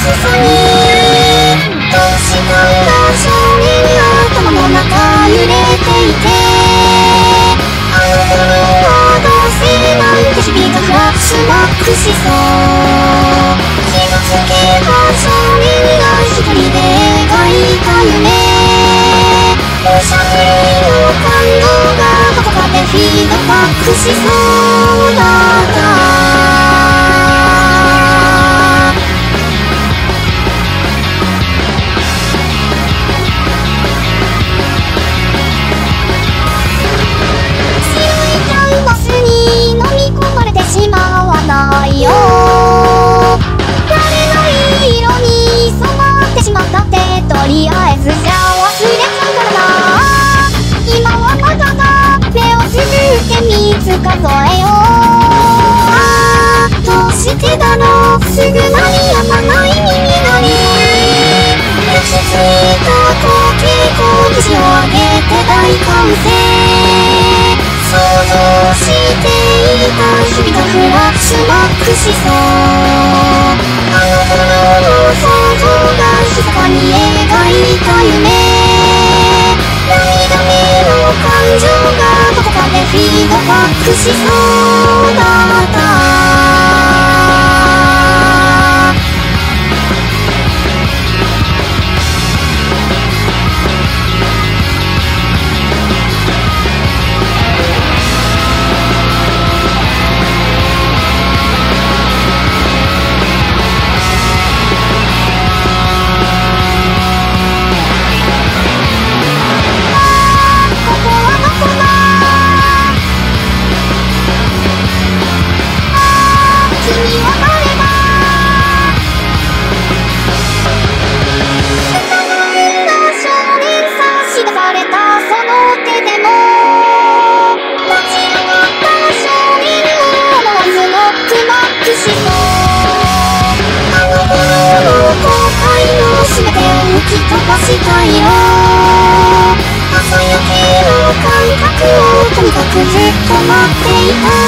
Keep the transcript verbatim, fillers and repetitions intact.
さにどうしたんだ少年は頭の中揺れていて、あの頃はどうせなんて日々がフラッシュバックしそう。気がつけば少年が一人で描いた夢、おしゃべりの感動がどこかでフィードバックしそうだった。ないよ、誰の色に染まってしまったってとりあえずじゃ忘れちゃうからな。今はまだだ、目をつぶってみつ数えよう。ああどうしてだろう、すぐ鳴りやまない耳鳴り、落ち着いた時こう口を上げて大歓声、想像していた日々がフラッシュバックしそう。あの頃の想像が密かに描いた夢、涙目の感情がどこかでフィードバックしそうだった。したいよ、朝焼けの感覚をとにかくずっと待っていた。